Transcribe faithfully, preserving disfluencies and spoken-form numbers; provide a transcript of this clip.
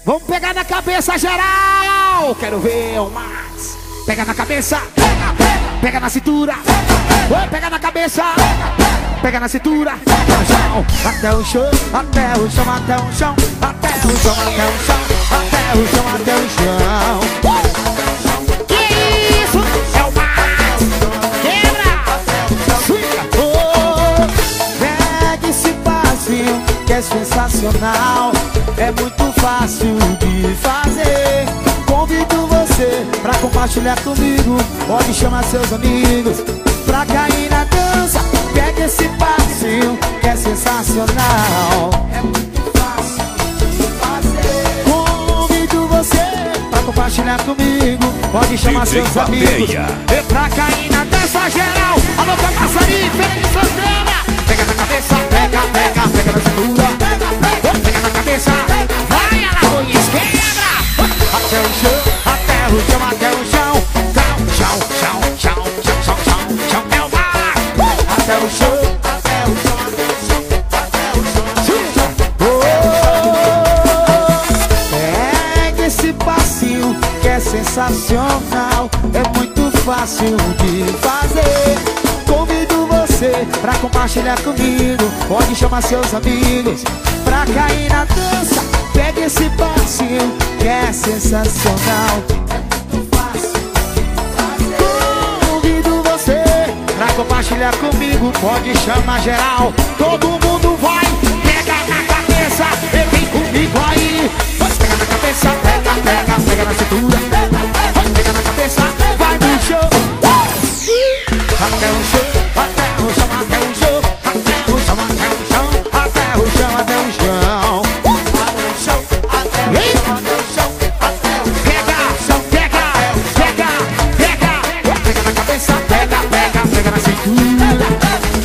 Vamos pegar na cabeça geral. Quero ver o Max. Pega na cabeça, pega, pega, pega na cintura, pega, pega na cabeça, pega, pega na cintura, até o chão, até o chão, até o chão, até o chão, até o chão, até o chão, até o chão, até o chão. Que isso? É o Max. Quebra, swinga. Oh, pega esse passinho que é sensacional, é muito fácil de fazer. Convido você pra compartilhar comigo, pode chamar seus amigos pra cair na dança. Pega esse passinho que é sensacional, é muito fácil de fazer. Convido você pra compartilhar comigo, pode chamar seus amigos e pra cair na dança geral. Alô, Passarinho, Feira de Santana. Pega na cabeça, pega, pega, pega na cintura, pega, pega, pega na cabeça, vai, Alagoas, quebra. Até o chão, até o chão, até o chão, chão, chão, chão, chão, chão, chão, chão, é o mar. Até o chão, até o chão, até o chão, até o chão. Pega esse passinho que é sensacional, é muito fácil de fazer. Convido você pra compartilhar comigo, pode chamar seus amigos pra cair na dança. Pega esse passinho que é sensacional, é muito fácil de fazer. Convido você pra compartilhar comigo, pode chamar geral. Todo mundo vai, pega na cabeça e vem comigo aí. Pega na cabeça, pega, pega, pega na cintura, pega na cabeça, vai no show. Até o chão, até o chão, até o chão, até o chão, até o chão, até o chão, até o chão. Pega na cintura,